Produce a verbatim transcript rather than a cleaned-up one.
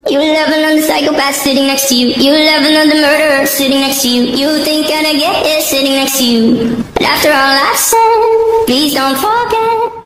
You love another psychopath sitting next to you. You love another murderer sitting next to you. You think I'd get it sitting next to you. But after all I've said, please don't forget.